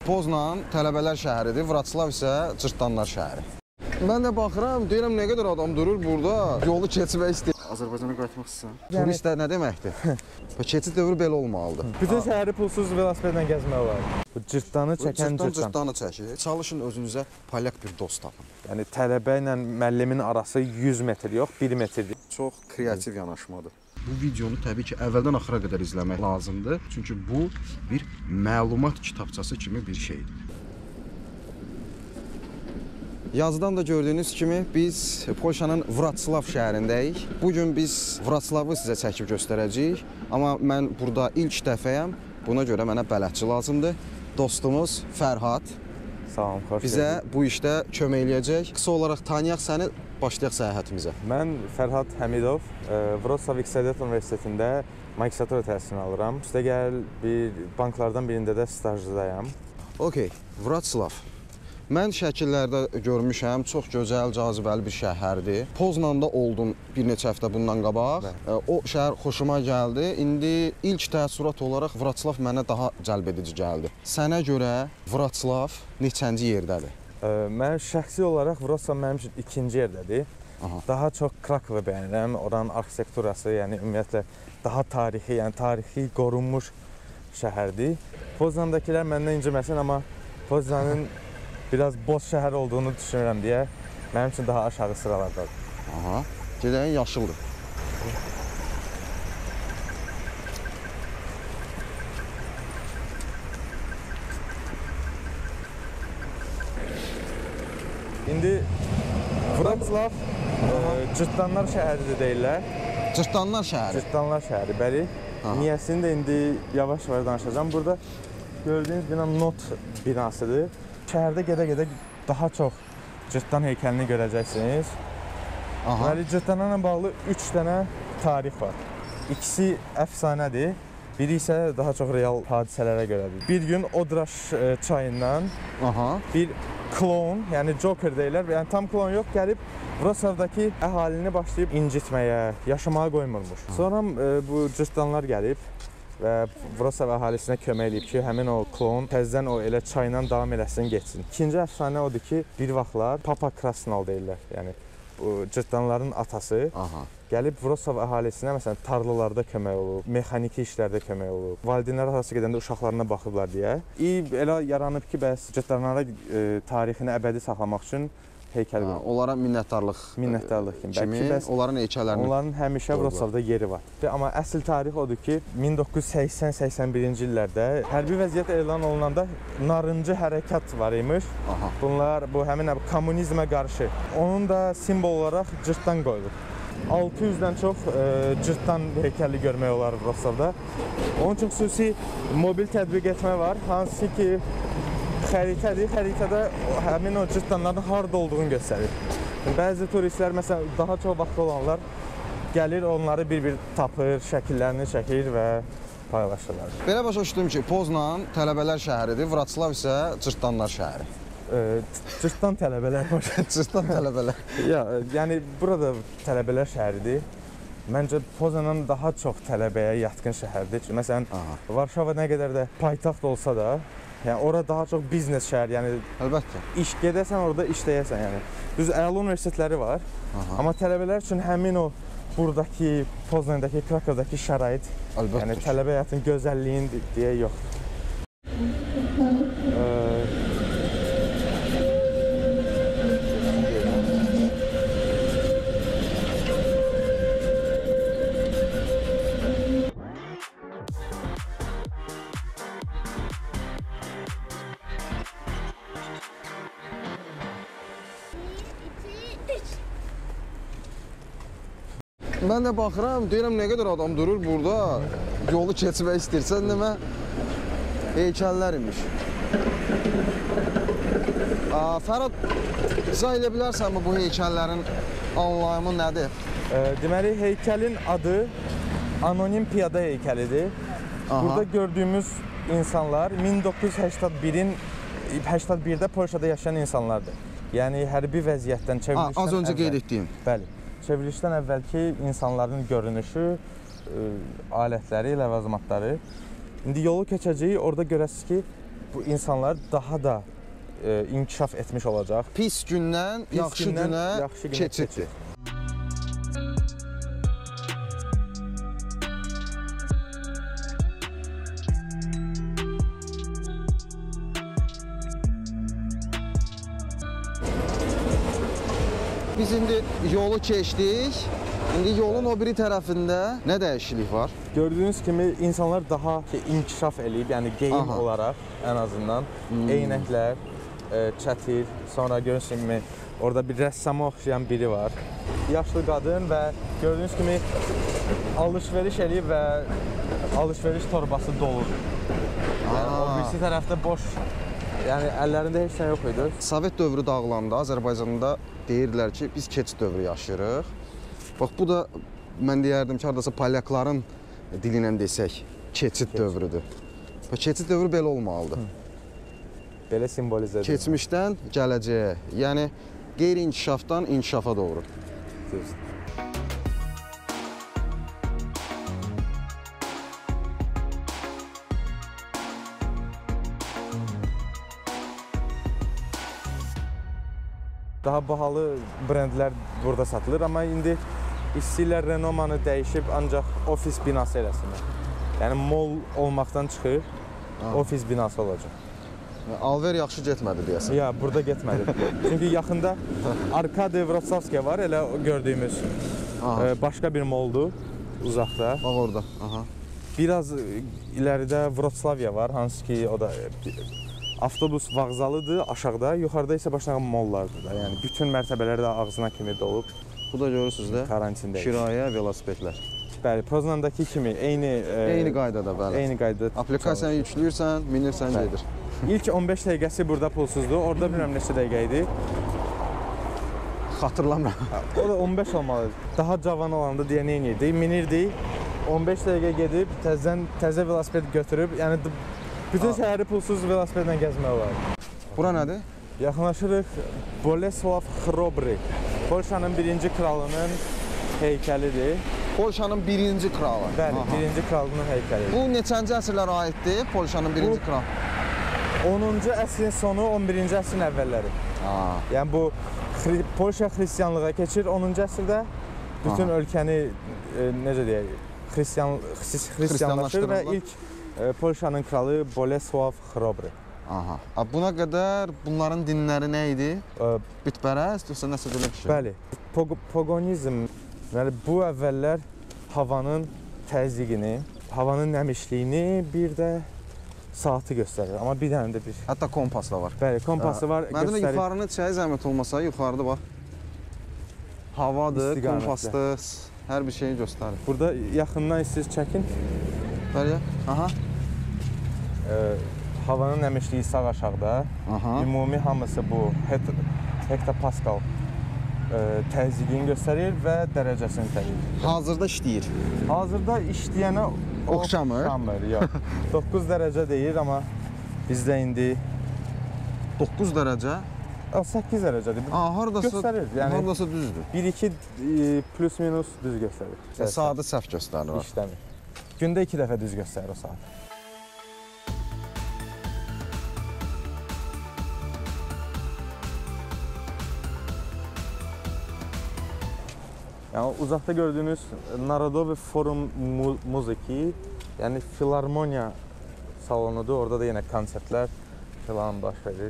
Poznan tələbələr şəhəridir, Vratslav isə cırtdanlar şəhəri. Mən də baxıram, deyirəm nə qədər adam durur burada, yolu keçmək istəyir. Azərbaycana qayıtmaq istəyirsən. Turist nə deməkdir? Keçid dövrü belə olmalıdır. Bütün şəhəri pulsuz velosipedlə gəzmək olar. Bu cırtdanı çəkən cırtdanı çəkir. Çalışın özünüzə polyak bir dost tapın. Yəni tələbə ilə müəllimin arası 100 metr yox, 1 metrdir. Çox kreativ yanaşmadır. Bu videonu təbii ki, əvvəldən axıra qədər izləmək lazımdır. Çünki bu bir məlumat kitabçası kimi bir şeydir. Yazıdan da gördüyünüz kimi biz Polşanın Vratslav şəhərindəyik. Bugün biz Vratslavı sizə çəkib göstərəcəyik. Amma mən burada ilk dəfəyəm. Buna görə mənə bələdçi lazımdır. Dostumuz Fərhad. Salam, xoş bizə gəldin. Bu işdə kömək eləyəcək. Qısa olaraq tanıyaq səni, başlayaq səyahətimizə. Mən Fərhad Həmidov, Wrocław İqtisadiyyat Universitetində magistratura təhsilini alıram. Üstəgəl banklardan birində də stajdayam. Okey, Vratslav. Mən şəkillərdə görmüşəm, çox gözəl, cazibəli bir şəhərdir. Poznanda oldum bir neçə həftə bundan qabaq. O şəhər xoşuma gəldi. İndi ilk təəssürat olaraq Vratslav mənə daha cəlb edici gəldi. Sənə görə Vratslav neçənci yerdədir? Mən şəxsi olaraq Vratslav mənim üçün ikinci yerdədir. Daha çox Krakovu bəyənirəm. Oranın arxitekturası, yəni ümumiyyətlə daha tarixi, yəni tarixi qorunmuş şəhərdir. Poznandakılar məndən inciməsin, amma Poznanın biraz boz şəhər olduğunu düşünürəm deyə mənim üçün daha aşağı sıralardadır. Aha, gedəyin yaşıldır. İndi Vratslav cırtdanlar şəhəridir deyirlər. Cırtdanlar şəhəri? Cırtdanlar şəhəri, bəli. Niyəsini də indi yavaş-yavaş danışacağım. Burada gördüyünüz bina not binasıdır. Şəhərdə gedə-gedə daha çox cırtdan heykəlini görəcəksiniz. Deməli, cırtdanlarla bağlı 3 dənə tarix var. İkisi əfsanədir, biri isə daha çox real hadisələrə görədir. Bir gün Odraş çayından bir klon, yəni Joker deyirlər, yəni tam klon yox, gəlib Vroclavdakı əhalini başlayıb incitməyə, yaşamağa qoymurmuş. Sonra bu cırtdanlar gəlib və Vroclav əhalisinə kömək edib ki, həmin o klon təzədən o elə çayla davam eləsin, geçsin. İkinci əfsanə odur ki, bir vaxtlar Papa Krasnal deyirlər, yəni bu cırtdanların atası gəlib Vroclav əhalisinə məsələn tarlalarda kömək olub, mexaniki işlərdə kömək olub, valideynlər arası gedəndə uşaqlarına baxıblar deyə. Elə yaranıb ki, bəs cırtdanlara tarixini əbədi saxlamaq üçün heykəl var. Onlara minnətdarlıq kimi, onların heykəllərinin. Onların həmişə Vroclavda yeri var. Amma əsl tarix odur ki, 1980-81-ci illərdə hərbi vəziyyət elan olunanda narıncı hərəkat var imiş. Bunlar həmin kommunizmə qarşı. Onun da simvol olaraq cırtdan qoyulub. 600-dən çox cırtdan heykəli görmək olar Vroclavda. Onun üçün xüsusi mobil tətbiq etmə var, hansı ki xəritədir. Xəritədə həmin o cırtdanların harada olduğunu göstərir. Bəzi turistlər, məsələn, daha çox vaxtı olanlar gəlir, onları bir-bir tapır, şəkillərini çəkir və paylaşırlar. Belə başa düşdüm ki, Poznan tələbələr şəhəridir, Vratslav isə cırtdanlar şəhəri. Cırtdan tələbələr var. Cırtdan tələbələr. Yəni, burada tələbələr şəhəridir. Məncə, Poznandan daha çox tələbəyə yatqın şəhərdir. Məsələn, Varşava nə qədər də paytaxt olsa da, yəni ora daha çox biznes şəhər, yəni əlbəttə. İş gedəsən, orada işləyəsən, yəni. Düz əla universitetləri var. Amma tələbələr üçün həmin o buradakı Poznandakı, Krakovdakı şərait, yəni tələbə həyatının gözəlliyini deyə yoxdur. Mən də baxıram, deyirəm nə qədər adam durur burada, yolu keçmək istəyirsən demə, heykəllər imiş. Fərhad, izah edə bilərsənmi bu heykəllərin anlayımı nədir? Deməli, heykəlin adı Anonim Piyada heykəlidir. Burada gördüyümüz insanlar 1981-də Polşada yaşayan insanlardır. Yəni, hərbi vəziyyətdən, çevrilişdən əvvəl. Az öncə qeyd etdiyim. Bəli. Çevrilişdən əvvəlki insanların görünüşü, alətləri, ləvazimatları. İndi yolu keçəcəyik, orada görəsiniz ki, bu insanlar daha da inkişaf etmiş olacaq. Pis gündən yaxşı günə keçiddir. Biz indi yolu keçdik. İndi yolun o biri tərəfində nə dəyişiklik var? Gördüyünüz kimi insanlar daha inkişaf eləyib, yəni geyim olaraq ən azından eynəklər, çətir, sonra gördüyünüz kimi orada bir rəssama oxşayan biri var. Yaşlı qadın və gördüyünüz kimi alış-veriş eləyib və alış-veriş torbası doludur. Yəni o birisi tərəfdə boş, yəni əllərində heç nə yox idi. Sovet dövrü dağılanda Azərbaycanda deyirlər ki, biz keçid dövrü yaşayırıq. Bax, bu da mən deyərdim ki, haradasa polyakların dililə desək, keçid dövrüdür. Və keçid dövrü belə olmalıdır. Belə simvolizə edir. Keçmişdən gələcəyə, yəni qeyri-inkişafdan inkişafa doğru. Daha bahalı brendlər burada satılır, amma indi istəyirlər renomanı dəyişib ancaq ofis binası eləsinlər. Yəni mall olmaqdan çıxır, ofis binası olacaq. Alver yaxşı getmədi deyəsən. Ya, burada getmədi. Çünki yaxında Arkadiy Wrocławski var, elə gördüyümüz başqa bir malldur uzaqda. Bax orada. Biraz iləridə Wrocławia var, hansı ki o da avtobus vağzalıdır aşağıda, yuxarıda isə başlayan mollardır da. Yəni bütün mərtəbələr də ağzına kimi dolub. Bu da görürsünüz də, karantindəyik. kirayə velosipedlər. Bəli, Poznandakı kimi eyni qaydada, bəli. Eyni qaydada. Aplikasiyanı yükləyirsən, minirsən, gedir. İlk 15 dəqiqəsi burada pulsuzdur. Orada bilmirəm neçə dəqiqə idi. Xatırlamıram. O da 15 olmalı. Daha cavan olanda deyə nə edirdik? Minirdik. 15 dəqiqə gedib təzə velosiped götürüb, yəni bütün şəhəri pulsuz velosipedlə gəzmək olar. Bura nədir? Yaxınlaşırıq Bolesław Chrobry. Polşanın birinci kralının heykəlidir. Polşanın birinci kralı. Bəli, birinci kralının heykəlidir. Bu neçənci əsrlərə aiddir Polşanın birinci kralı? 10-cu əsrin sonu, 11-ci əsrin əvvəlləri. Yəni bu Polşa xristianlığa keçir 10-cu əsrdə. Bütün ölkəni necə deyək, xristianlaşır və ilk Polşanın kralı Bolesław Chrobry. Buna qədər bunların dinləri nə idi? Bütpərəst, yoxsa nəsə belə bir şey? Bəli, pogonizm, yəni bu əvvəllər havanın təzyiqini, havanın nəmişliyini, bir də saatı göstərir. Amma bir dənə də bir... Hətta kompas da var. Bəli, kompası var, göstərir. Məndən yuxarını çəyə zəhmət olmasa, yuxarıda bax. Havadır, kompasdır, hər bir şeyi göstərir. Burada yaxından siz çəkin. Bəli, havanın nəmişliyi sağ aşağıda. Ümumi hamısı bu hektopascal təzyiqini göstərir və dərəcəsini təyin edir. Hazırda işləyir. Hazırda işləyənə oxşamır. Yox. 9 dərəcə deyir, amma bizdə indi 9 dərəcə? 8 dərəcədir. Göstərir. Hardasa düzdür. 1-2 plus minus düz göstərir. Saatı səhv göstərir. İşləmir. Gündə 2 dəfə düz göstərir o saat. Yəni uzaqda gördüyünüz Narodowy Forum Muziki, yəni filarmoniya salonudur. Orada da yenə konsertlər filan baş verir.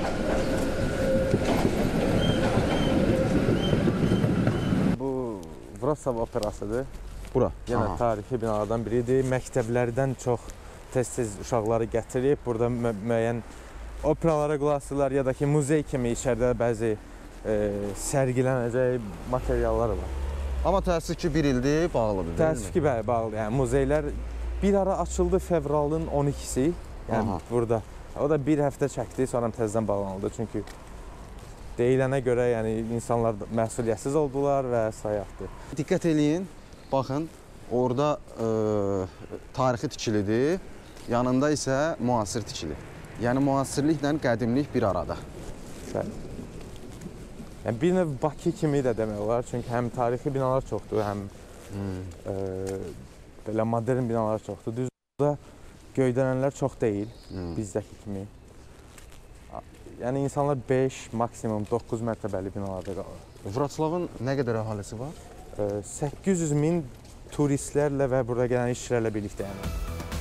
Bu Wrocław operasıdır. Bura. Yenə tarixi binalardan biridir. Məktəblərdən çox tez-tez uşaqları gətirib, burada müəyyən operalara qulaq asırlar, ya da ki muzey kimi içəridə bəzi sərgilənəcək materiallar var. Amma təəssüf ki, bir ildir bağlıdır, deyilmi? Təəssüf ki, bəli, bağlıdır. Yəni muzeylər bir ara açıldı fevralın 12-si, yəni burada. O da bir həftə çəkdi, sonra təzədən bağlanıldı. Çünki deyilənə görə, yəni insanlar məsuliyyətsiz oldular və sayaqdır. Diqqət eləyin, baxın, orada tarixi tikilidir, yanında isə müasir tikili. Yəni müasirliklə qədimlik bir arada. Bəli. Yəni, bir növ Bakı kimi də demək olar, çünki həm tarixi binalar çoxdur, həm belə modern binalar çoxdur. Düz burada göydələnlər çox deyil bizdəki kimi. Yəni insanlar 5, maksimum 9 mərtəbəli binalarda qalır. Vroclavın nə qədər əhalisi var? 800 min turistlərlə və burada gələn işçilərlə birlikdə yəni.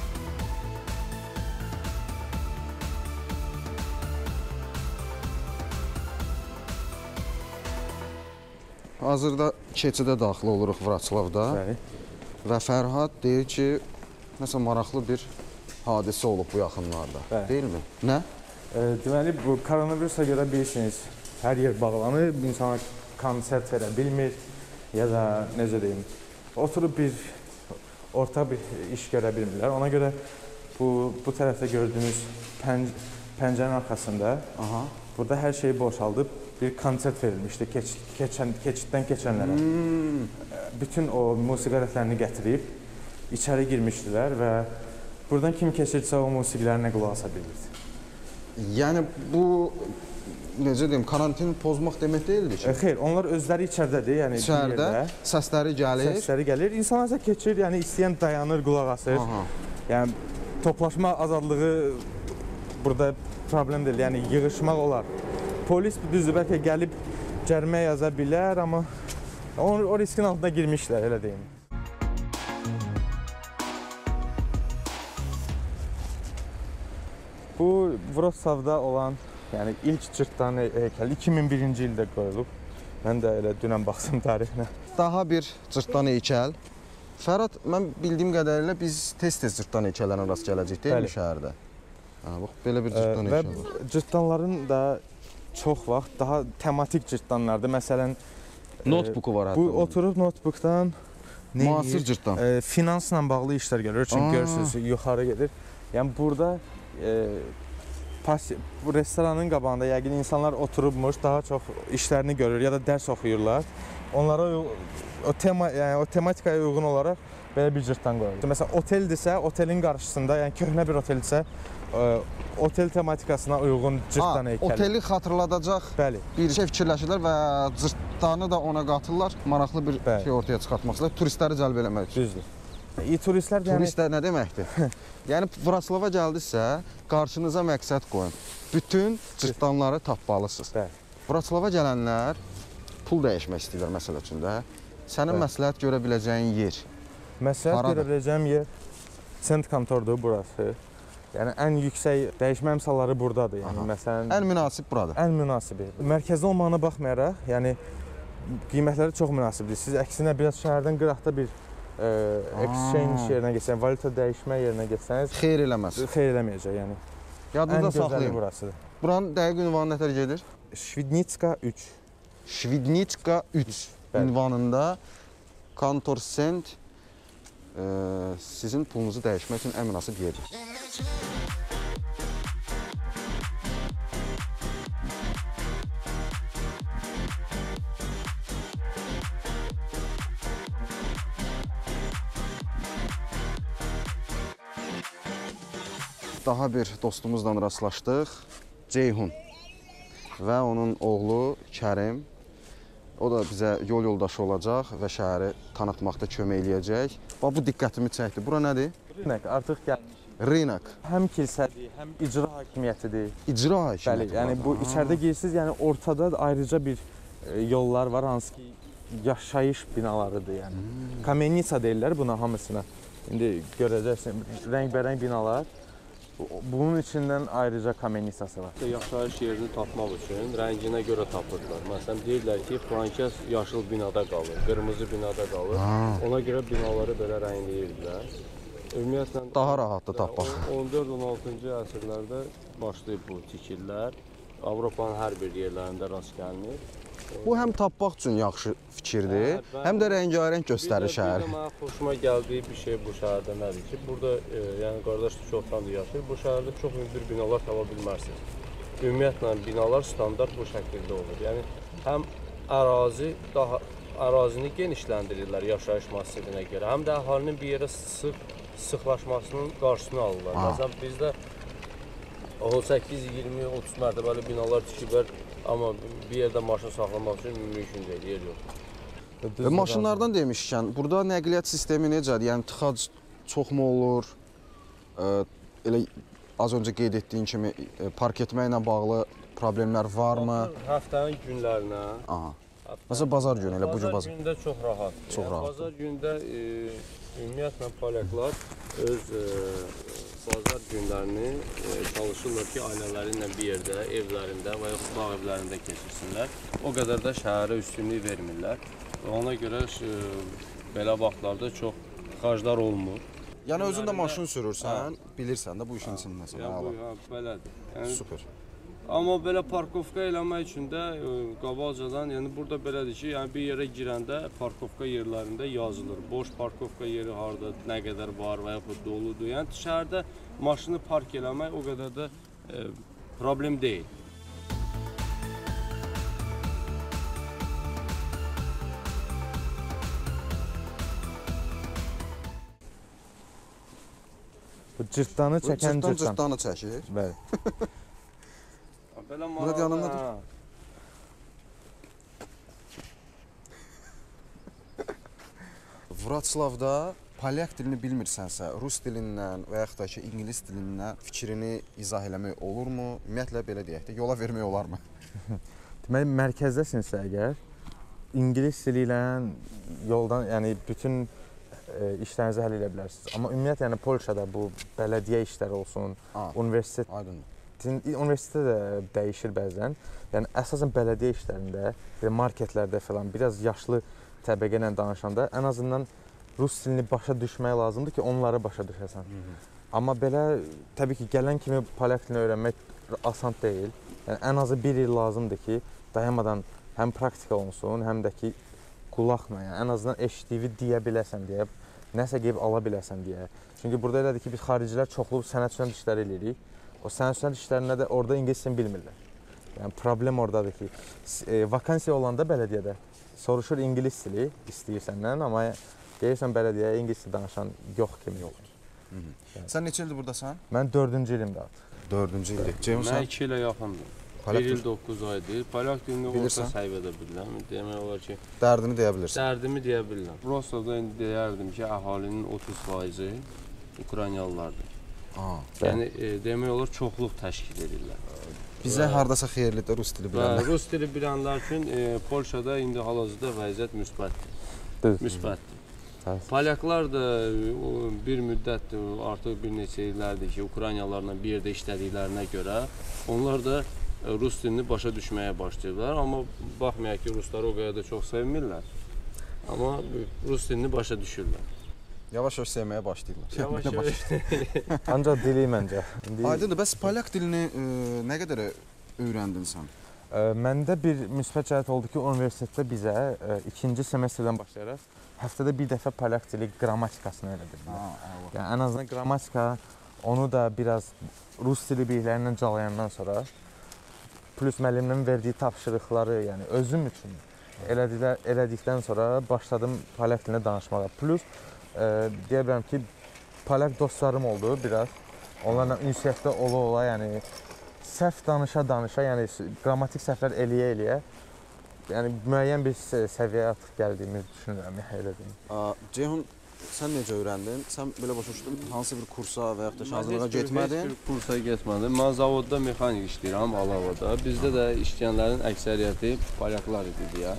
Hazırda keçidə daxil oluruq Vroclavda. Bəli. Və Fərhad deyir ki, nəsə maraqlı bir hadisə olub bu yaxınlarda. Bəli. Deyilmi? Nə? Deməli, bu koronavirusa görə bilirsiniz, hər yer bağlanıb, insanlar konsert verə bilmir ya da necə deyim, oturub orta bir iş görə bilmirlər. Ona görə bu tərəfdə gördüyünüz pəncənin arxasında burada hər şeyi boşaldıb bir konsert verilmişdi keçiddən keçənlərə. Bütün o musiqi alətlərini gətirib içəri girmişdilər və buradan kim keçirsə o musiqilərinə qulaq asa bilirdi. Yəni bu necə deyim, karantini pozmaq demək deyildi ki? Xeyr, onlar özləri içərdədir, yəni İçəridə səsləri gəlir. Səsləri gəlir. İnsanlar isə keçir, yəni istəyən dayanır, qulaq asır. Yəni toplaşma azadlığı burada problem deyil, yəni yığışmaq olar. Polis düzdür, bəlkə gəlib cərimə yaza bilər, amma o riskin altına girmişlər, elə deyim. Bu Vroclavda olan, yəni ilk cırtdan heykəl 2001-ci ildə qoyulub. Mən də elə dünən baxsam tarixinə. Daha bir cırtdan heykəl. Fərhad, mən bildiyim qədərilə biz tez-tez cırtdan heykəllərinə rast gələcək deyilmi şəhərdə? Bax, belə bir cırtdan heykəl var. Və cırtdanların da çox vaxt daha tematik cırtdanlardır. Məsələn, notebooku var hətta. Bu oturub notebookdan müasir cırtdan. Finansla bağlı işlər görür. Çünki görürsünüz, yuxarı gedir. Yəni burada bu restoranın qabağında yəqin insanlar oturubmuş, daha çox işlərini görür ya da dərs oxuyurlar. Onlara o tematikaya uyğun olaraq belə bir cırtdan qoyulur. Məsələn, oteldirsə, otelin qarşısında, yəni köhnə bir oteldirsə, otel tematikasına uyğun cırtdan heykəli. Oteli xatırladacaq bir şey fikirləşirlər və cırtdanı da ona qatırlar. Maraqlı bir şey ortaya çıxartmaq istəyirlər. Turistləri cəlb eləmək üçün. Düzdür. Turistlər turistlər nə deməkdir? Yəni Vroclava gəldisə, qarşınıza məqsəd qoyun. Bütün cırtdanları tapmalısınız. Vroclava gələnlər pul dəyişmək istəyirlər məsələ üçün də. Sənin məsləhət görə biləcəyin yer. Məsləhət görə biləcəyim yer sent kontordur burası. Yəni ən yüksək dəyişmə əmsalları burdadır. Yəni məsələn ən münasib buradır. Ən münasibi. Mərkəzdə olmağına baxmayaraq, yəni qiymətləri çox münasibdir. Siz əksinə biraz şəhərdən qıraqda bir exchange yerinə getsəniz, valyuta dəyişmə yerinə getsəniz xeyir eləməz. Xeyir eləməyəcək, yəni. Yadınızda saxlayın. Burasıdır. Buranın dəqiq ünvanı nətər gedir? Şvidnitska 3. Şvidnitska 3 ünvanında kontor sent sizin pulunuzu dəyişmək üçün ən münasib yerdir. Daha bir dostumuzla rastlaşdıq, Ceyhun və onun oğlu Kərim. O da bizə yol yoldaşı olacaq və şəhəri tanıtmaqda kömək eləyəcək. Bax, bu diqqətimi çəkdi. Bura nədir? Rinak, artıq gəlmiş. Rinak. Həm kilsədir, həm icra hakimiyyətidir. İcra hakimiyyəti? Bəli, yəni bu içəridə girirsiniz, yəni ortada ayrıca bir yollar var, hansı ki yaşayış binalarıdır, yəni. Kamenitsa deyirlər buna hamısına. İndi görəcəksiniz, rəngbərəng binalar. Bunun içindən ayrıca kamenitsası var. Yaşayış yerini tapmaq üçün rənginə görə tapırlar. Məsələn, deyirlər ki, filankəs yaşıl binada qalır, qırmızı binada qalır. Ona görə binaları belə rəngləyirdilər. Ümumiyyətlə daha rahatdır tapmaq. 14-16-cı əsrlərdə başlayıb bu tikillər. Avropanın hər bir yerlərində rast gəlinir. Bu həm tapmaq üçün yaxşı fikirdir, həm də rəngarəng göstərir şəhəri. Bir də mənə xoşuma gəldiyi bir şey bu şəhərdə nədir ki, burada yəni qardaş çoxdandır yaşayır, bu şəhərdə çox hündür binalar tapa bilmərsiniz. Ümumiyyətlə binalar standart bu şəkildə olur. Yəni həm ərazini genişləndirirlər yaşayış massivinə görə, həm də əhalinin bir yerə sıxlaşmasının qarşısını alırlar. Məsələn, bizdə 18, 20, 30 mərtəbəli binalar tikiblər, amma bir yerdə maşın saxlamaq üçün mümkün deyil, yer yox. Maşınlardan demişkən, burada nəqliyyat sistemi necədir? Yəni tıxac çoxmu olur? elə az öncə qeyd etdiyin kimi park etməklə bağlı problemlər varmı? Həftənin günlərinə. Aha. Məsələn bazar günü elə bu gün bazar gündə çox rahatdır. Çox rahat. Bazar gündə ümumiyyətlə polyaklar öz bazar günlərini çalışırlar ki, ailələri ilə bir yerdə, evlərində və ya bağ evlərində keçirsinlər. O qədər də şəhərə üstünlük vermirlər. Ona görə belə vaxtlarda çox xərclər olmur. Yəni özün də maşın sürürsən, bilirsən də bu işin içindəsən. Belədir. Yəni, super. Amma belə parkovka eləmək üçün də qabaqcadan, yəni burada belədir ki, yəni bir yerə girəndə parkovka yerlərində yazılır. Boş parkovka yeri harda, nə qədər var və yaxud doludur. Yəni şəhərdə maşını park eləmək o qədər də problem deyil. Bu cırtdanı çəkən cırtdan. Cırtdanı çəkir. Bəli. Belə Murad yanındadır. Vroclavda polyak dilini bilmirsənsə, rus dilindən və yaxud da ki, ingilis dilindən fikrini izah eləmək olurmu? Ümumiyyətlə belə deyək də, yola vermək olarmı? Deməli, mərkəzdəsinizsə əgər, ingilis dili ilə yoldan, yəni bütün işlərinizi həll edə bilərsiniz. Amma ümumiyyətlə, yəni Polşada bu bələdiyyə işləri olsun, universitet. Aydındır. Universitetdə də dəyişir bəzən. Yəni əsasən bələdiyyə işlərində, marketlərdə falan biraz yaşlı təbəqə ilə danışanda ən azından rus dilini başa düşmək lazımdır ki, onları başa düşəsən. Amma belə təbii ki, gələn kimi polyak dilini öyrənmək asan deyil. Yəni ən azı 1 il lazımdır ki, dayanmadan həm praktika olunsun, həm də ki qulaqla, yəni ən azından eşitdiyi deyə biləsən deyə, nəsə qeyb ala biləsən deyə. Çünki burada elədir ki, biz xaricilər çoxlu sənədsünan işləri eləyirik. O sənədsünan işlərində də orada ingilis dilini bilmirlər. Yəni problem oradadır ki, vakansiya olanda bələdiyyədə soruşur ingilis dili istəyir səndən, amma deyirsən bələdiyyəyə ingilis dili danışan yox kimi yoxdur. Sən neçə ildir burdasan? Mən 4-cü ilimdə artıq. 4-cü ildir. Ceyhun Mən sən? 2 ilə yaxındır. 1 il 9 aydır. Polyak dilini orta səviyyədə bilirəm. Demək olar ki, Dərdini deyə bilirsən. dərdimi deyə bilirəm. Vroclavda indi deyərdim ki, əhalinin 30%-i Ukraynalılardır. Yəni demək olar çoxluq təşkil edirlər. Bizə hardasa xeyirlidir rus dili bilənlər. Rus dili bilənlər üçün Polşada indi hal-hazırda vəziyyət müsbətdir. Müsbətdir. Polyaklar da bir müddətdir, artıq bir neçə illərdir ki, Ukraynalılarla bir yerdə işlədiklərinə görə onlar da rus dilini başa düşməyə başlayırlar. Amma baxmayaq ki, rusları o qədər də çox sevmirlər. Amma rus dilini başa düşürlər. Yavaş-yavaş sevməyə başlayırlar. Yavaş-yavaş. Ancaq dili məncə. Aydındır, bəs polyak dilini nə qədər öyrəndin sən? Məndə bir müsbət cəhət oldu ki, universitetdə bizə 2-ci semestrdən başlayaraq həftədə bir dəfə polyak dili qrammatikasını öyrədirdilər. Yəni ən azından qrammatika, onu da biraz rus dili biliklərindən calayandan sonra plus müəllimin verdiyi tapşırıqları, yəni özüm üçün elədikdən sonra başladım polyak dilində danışmağa. Plus deyə bilərəm ki, polyak dostlarım oldu biraz. Onlarla ünsiyyətdə ola-ola, yəni səhv danışa-danışa, yəni qrammatik səhvlər eləyə-eləyə, yəni müəyyən bir səviyyəyə artıq gəldiyimi düşünürəm, elə deyim. Ceyhun, sən necə öyrəndin? Sən belə başa düşdün, hansı bir kursa və yaxud da hazırlığa getmədin? Heç bir kursa getmədim. Mən zavodda mexanik işləyirəm, Alavada. Bizdə də işləyənlərin əksəriyyəti polyaklar idi deyə.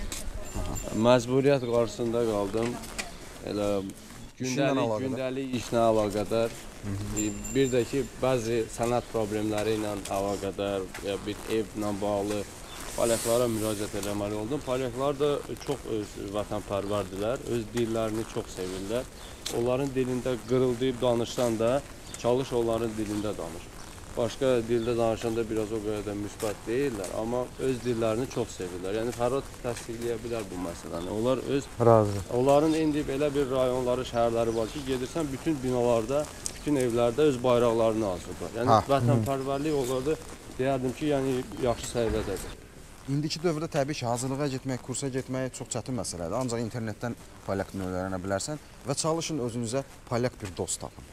Məcburiyyət qarşısında qaldım. Elə gündəlik işlə əlaqədar, bir də ki, bəzi sənət problemləri ilə əlaqədar, ya bir evlə bağlı polyaklara müraciət eləməli oldum. Polyaklar da çox vətənpərvərdirlər, öz dillərini çox sevirlər. Onların dilində qırıldayıb danışsan da, çalış onların dilində danış. Başqa dildə danışanda biraz o qədər də müsbət deyirlər, amma öz dillərini çox sevirlər. Yəni Fərhad təsdiqləyə bilər bu məsələni. Onlar onların indi belə bir rayonları, şəhərləri var ki, gedirsən bütün binalarda, bütün evlərdə öz bayraqlarını asırlar. Yəni vətənpərvərlik onlarda deyərdim ki, yəni yaxşı səviyyədədir. İndiki dövrdə təbii ki, hazırlığa getmək, kursa getmək çox çətin məsələdir. Ancaq internetdən polyak dilini öyrənə bilərsən və çalışın özünüzə polyak bir dost tapın.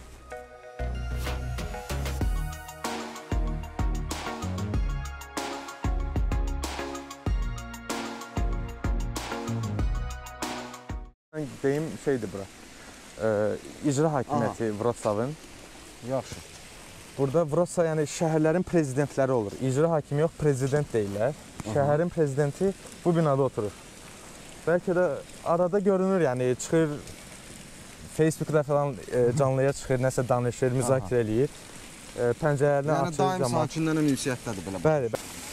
Deyim şeydir bura, icra hakimiyyəti Vroclavın. Yaxşı. Burada Wrocław yəni şəhərlərin prezidentləri olur. İcra hakimi yox, prezident deyirlər. Şəhərin prezidenti bu binada oturur. Bəlkə də arada görünür, yəni çıxır Facebookda falan canlıya çıxır, nəsə danışır, müzakirə eləyir. Pəncərələrini Yəni açır, daim sakinlərin ünsiyyətdədir belə. Bəli.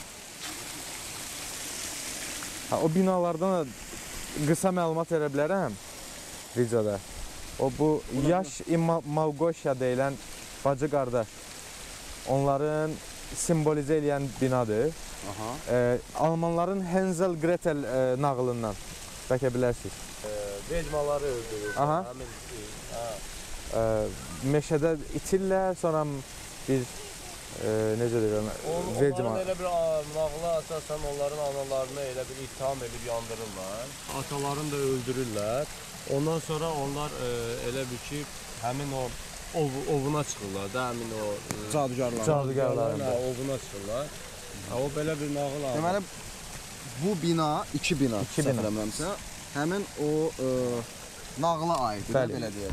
O binalardan qısa məlumat verə bilərəm videoda. O bu yaş Malgoşya deyilən bacı qardaş. Onların simvolizə edən binadır. Almanların Hansel Gretel nağılından. Bəlkə bilərsiniz. Vecmaları öldürür. Həmin meşədə itirlər, sonra bir necə deyirəm, vecma. Onların elə bir nağıla əsasən onların analarını elə bir ittiham edib yandırırlar. Atalarını da öldürürlər. Ondan sonra onlar elə bir ki, həmin o ovuna çıxırlar da, həmin o Cadugarların ovuna çıxırlar. O belə bir nağıl alır. Deməli bu bina, iki bina səhv eləmirəmsə, həmin o nağıla aiddir, belə deyək.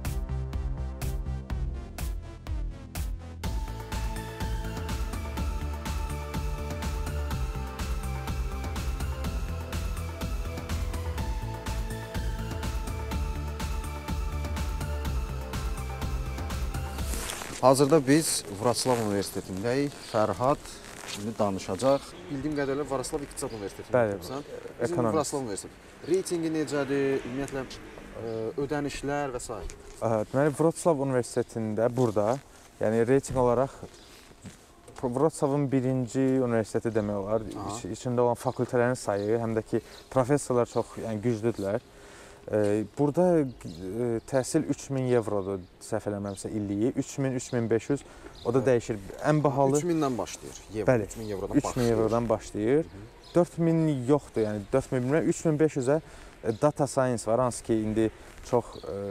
Hazırda biz Wrocław Universitetindəyik. Fərhad şimdi danışacaq. Bildiyim qədərlə Wrocław İqtisad Universitetində oxumusan. Bizim Wrocław Universiteti. Reytingi necədir? Ümumiyyətlə ödənişlər və s. Deməli Wrocław Universitetində burada, yəni reyting olaraq Wrocławın birinci universiteti demək olar. İçində olan fakültələrin sayı, həm də ki professorlar çox güclüdürlər. Burada təhsil 3000 evrodur, səhv eləmirəmsə illiyi. 3000-3500, o da dəyişir. Ən bahalı 3000-dən başlayır. Bəli, 3000 evrodan başlayır. 3000 evrodan başlayır. 4000 yoxdur, yəni 4000 bilmirəm. 3500-ə data science var, hansı ki indi çox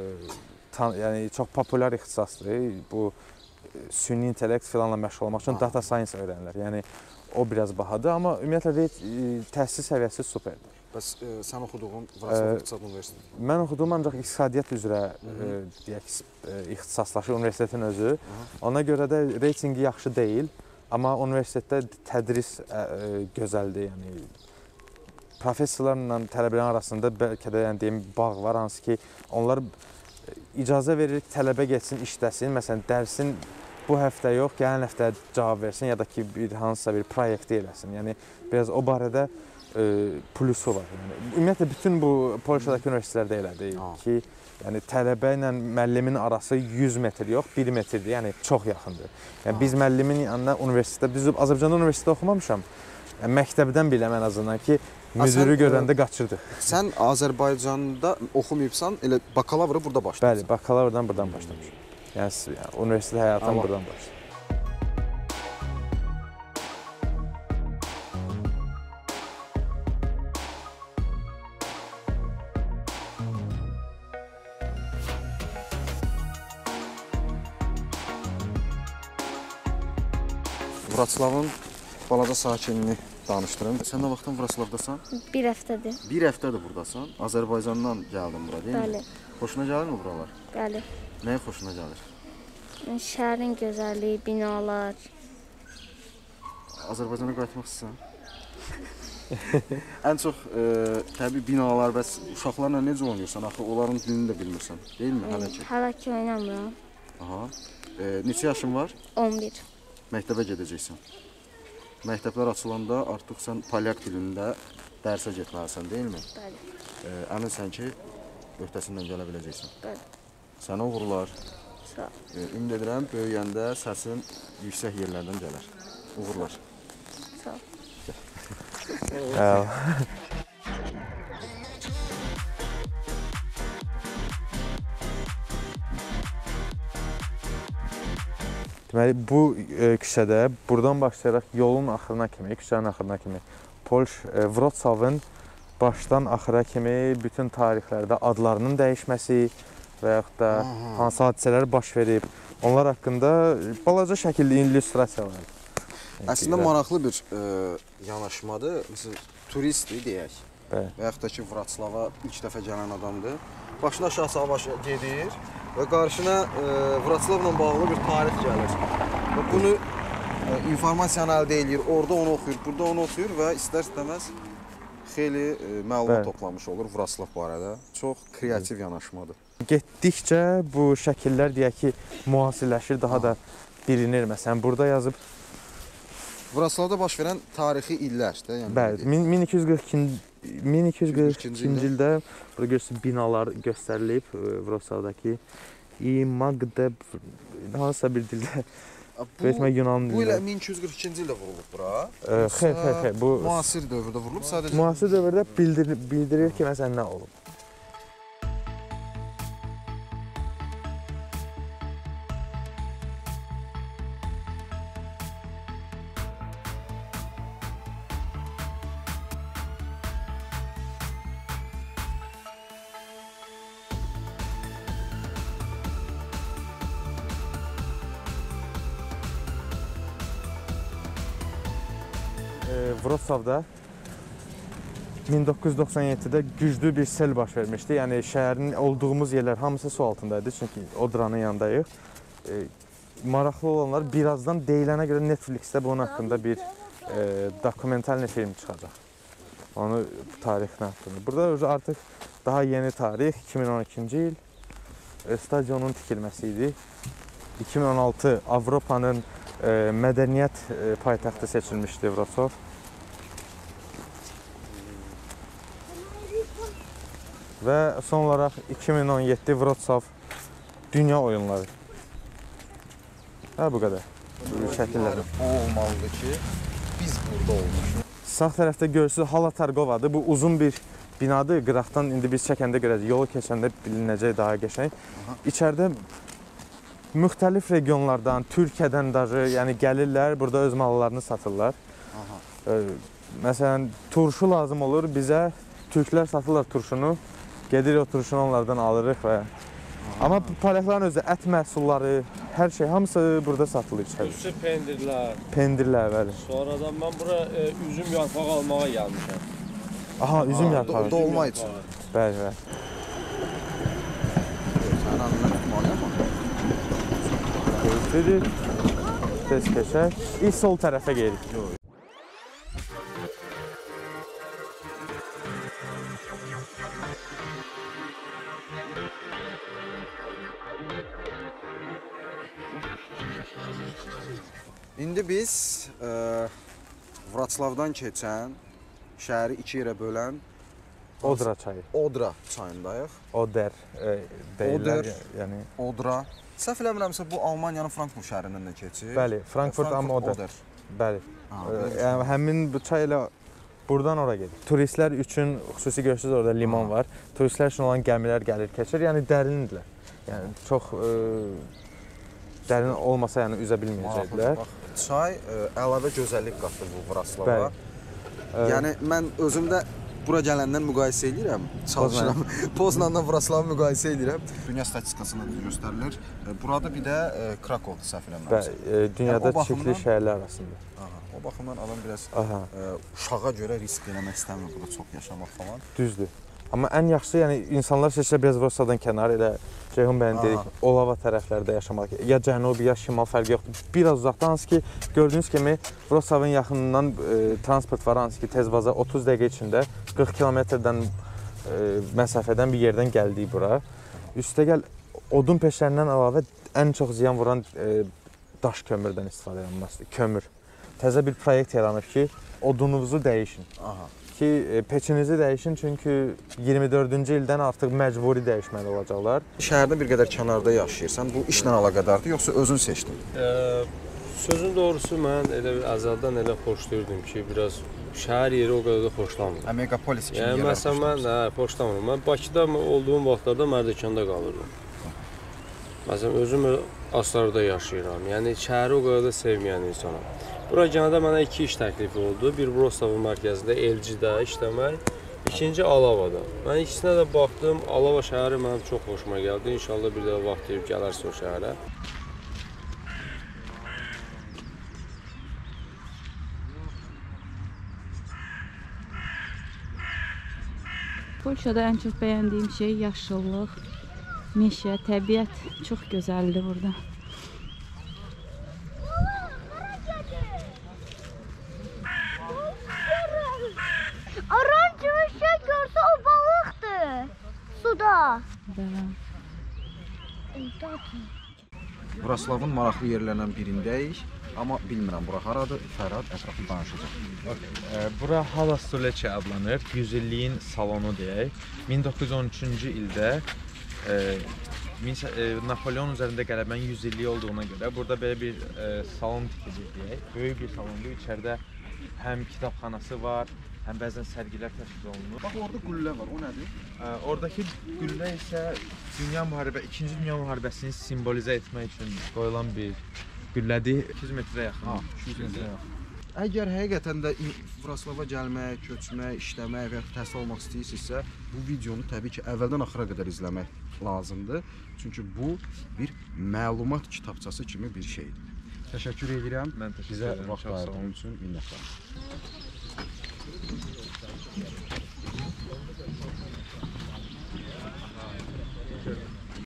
populyar ixtisasdır. Bu süni intellekt filanla məşğul olmaq üçün data science öyrənirlər. Yəni o biraz bahadır, amma ümumiyyətlə təhsil səviyyəsi superdir. Bəs sən oxuduğun Wrocław İqtisad Universiteti? Mən oxudum ancaq iqtisadiyyat üzrə deyək ixtisaslaşır universitetin özü. Ona görə də reytingi yaxşı deyil, amma universitetdə tədris gözəldir. Yəni professorlarla tələbələrin arasında bəlkə də yəni deyim bağ var, hansı ki onlar icazə verir tələbə getsin, işləsin. Məsələn, dərsin bu həftə yox, gələn həftə cavab versin ya da ki hansısa bir proyekti eləsin. Yəni biraz o barədə plusu var. Yəni ümumiyyətlə bütün bu Polşadakı universitetlərdə elədir ki, yəni tələbə ilə müəllimin arası 100 metr yox, 1 metrdir. Yəni çox yaxındır. Yəni biz müəllimin yanına universitetdə, biz Azərbaycanda universitetdə oxumamışam. Yəni məktəbdən biləm ən azından ki, müdürü görəndə qaçırdıq. Sən Azərbaycanda oxumayıbsan, elə bakalavra burada başladın. Bəli, bakalavrdan buradan başlamışam. Yəni universitet həyatım buradan başladı. Wrocławın balaca sakinini danışdırım. Sən nə vaxtdan Wrocławdasan? Bir həftədir. Bir həftədir buradasan. Azərbaycandan gəldin bura, deyil mi? Bəli. Xoşuna gəlirmi buralar? Bəli. Nəyə xoşuna gəlir? Şəhərin gözəlliyi, binalar. Azərbaycana qayıtmaq istəyirsən? Ən çox təbii binalar və uşaqlarla necə oynayırsan? Axı onların dilini də bilmirsən, deyilmi hələ ki? Hələ ki oynamıram. Aha. Neçə yaşın var? 11. Məktəbə gedəcəksən. Məktəblər açılanda artıq sən polyak dilində dərsə getməlisən, deyilmi? Bəli. Əminsən ki, öhdəsindən gələ biləcəksən. Bəli. Sənə uğurlar. Sağ ol. Ümid edirəm, böyüyəndə səsin yüksək yerlərdən gələr. Uğurlar. Sağ ol. Deməli, bu küçədə buradan başlayaraq yolun axırına kimi, küçənin axırına kimi Wrocławın başdan axıra kimi bütün tarixlərdə adlarının dəyişməsi və yaxud da hansı hadisələr baş verib, onlar haqqında balaca şəkildə illüstrasiyalar. Əslində maraqlı bir yanaşmadır. Məsələn, turistdir deyək. Bəli. Və yaxud da ki, Wrocława ilk dəfə gələn adamdır. Başına aşağı gedir və qarşına Wrocławla bağlı bir tarix gəlir. Bunu informasiyanı əldə edir, orada onu oxuyur, burada onu oxuyur və istər-istəməz xeyli məlumat Bəli. toplamış olur Vraslav barədə. Çox kreativ yanaşmadır. Getdikcə bu şəkillər deyək ki, müasirləşir, daha da bilinir. Məsələn, burada yazıb, Vraslavda baş verən tarixi illər də, yəni bəli, 1242-ci ildə burada görürsünüz binalar göstərilib Vraslavdakı İmagdeb hansısa bir dildə böyütmə Yunan Bu ilə dilində. 1242-ci ildə vurulub bura. Xeyr, bu Müasir dövrdə vurulub sadəcə. müasir dövrdə bildirir ki, məsələn nə olub. Vroclavda 1997-də güclü bir sel baş vermişdi. Yəni şəhərin olduğumuz yerlər hamısı su altındaydı, çünki Odranın yanındayıq. Maraqlı olanlar birazdan deyilənə görə Netflixdə bunun haqqında bir dokumental film çıxacaq. Onu tarixinə haqqında. Burada artıq daha yeni tarix 2012-ci il stadionun tikilməsi idi. 2016 Avropanın mədəniyyət paytaxtı seçilmişdi Vroclav. Və son olaraq 2017 Vroclav Dünya Oyunları. Bu qədər. Şəkillər. O olmalıdır ki, biz burada olmuşuq. Sağ tərəfdə görürsünüz Hala Targovadır. Bu uzun bir binadır. Qıraqdan indi biz çəkəndə görəcəyik. Yolu keçəndə bilinəcək daha qəşəng. İçəridə müxtəlif regionlardan, Türkiyədən daşı, yəni gəlirlər, burada öz mallarını satırlar. Məsələn, turşu lazım olur bizə. Türklər satırlar turşunu. Gedirik o turşunu onlardan alırıq və... Amma palyaqların özü, ət məhsulları, hər şey, hamısı burada satılır içəri. Üstü pendirlər. Pendirlər, bəli. Sonradan mən bura üzüm yarpağı almağa gəlmişəm. Aha, üzüm yarpağı. Dolma üçün. Bəli, bəli. Sən anlar tutmalı ama. Gözlüdür. Tez keçək. İlk sol tərəfə gelirik. İndi biz Vroclavdan keçən, şəhəri iki yerə bölən Odra çayı. Odra çayındayıq. Oder deyirlər. Yəni Odra. Səhv eləmirəmsə bu Almaniyanın Frankfurt şəhərindən də keçir. bəli, Frankfurt amma Oder. Bəli. Yəni həmin bu çay ilə buradan ora gedir. Turistlər üçün xüsusi görürsünüz orada liman var. Turistlər üçün olan gəmilər gəlir, keçir. Yəni dərindirlər. Yəni çox dərin olmasa yəni üzə bilməyəcəklər. Çay əlavə gözəllik qatdı bu Vroclava. Yəni mən özümdə bura gələndən müqayisə edirəm, çalışıram. Poznanla Vroclavı müqayisə edirəm. Dünya statistikasında da göstərilir. Burada bir də Krakovdur səhv eləmirəmsə. Bəli, dünyada çirkli şəhərlər arasında. O baxımdan adam biraz uşağa görə risk eləmək istəmir burada çox yaşamaq falan. Düzdür. Amma ən yaxşısı, yəni insanlar seçsə biraz Vroclavdan kənar elə Ceyhun bəyin dedik, Olava tərəflərdə yaşamaq. Ya cənub, ya şimal fərqi yoxdur. Biraz uzaqda, hansı ki, gördüyünüz kimi Vroclavın yaxınından transport var, hansı ki, tez vaza 30 dəqiqə içində 40 kilometrdən məsafədən bir yerdən gəldik bura. Üstəgəl odun peşlərindən əlavə ən çox ziyan vuran daş kömürdən istifadə edilməsidir, kömür. Təzə bir proyekt yaranıb ki, odununuzu dəyişin. Ki peçinizi dəyişin, çünki 24-cü ildən artıq məcburi dəyişməli olacaqlar. Şəhərdə bir qədər kənarda yaşayırsan, bu işlə əlaqədardır, yoxsa özün seçdin? Sözün doğrusu mən elə əzəldən elə xoşlayırdım ki, biraz şəhər yeri o qədər də xoşlamıram. Megapolis kimi yəni, məsələn, mən xoşlamıram. Mən Bakıda olduğum vaxtlarda Mərdəkanda qalırdım. Məsələn, özüm Astarda yaşayıram. Yəni, şəhəri o qədər də sevməyən insanam. Bura gələndə mənə iki iş təklifi oldu. Bir Vroclavın mərkəzində Elcidə işləmək, ikinci Alavada. Mən ikisinə də baxdım. Alava şəhəri mənim çox xoşuma gəldi. İnşallah bir də vaxt deyib gələrsə o şəhərə. Polşada ən çox bəyəndiyim şey yaşıllıq, meşə, təbiət çox gözəldir burada. Bəli. Vraslavın maraqlı yerlərindən birindəyik, amma bilmirəm bura haradır. Fərhad ətraflı danışacaq. Bura Hala Stolece adlanır. 100 illiyin salonu deyək. 1913-cü ildə Napolyon üzərində qələbənin 100 illiyi olduğuna görə burada belə bir salon tikilir deyək. Böyük bir salondur. İçəridə həm kitabxanası var, həm bəzən sərgilər təşkil olunur. Bax orada qüllə var. O nədir? Oradakı güllə isə İkinci Dünya müharibəsini simvolizə etmək üçün qoyulan bir güllədir. 200 metrə yaxın. 200 metrə yaxın. Əgər həqiqətən də Vraslava gəlmək, köçmək, işləmək və ya təhsil almaq istəyirsinizsə, bu videonu təbii ki, əvvəldən axıra qədər izləmək lazımdır. Çünki bu bir məlumat kitabçası kimi bir şeydir. Təşəkkür edirəm. Mən təşəkkür Bizə edirəm. vaxt Çox sağ olun. ayırdığınız üçün minnətdaram.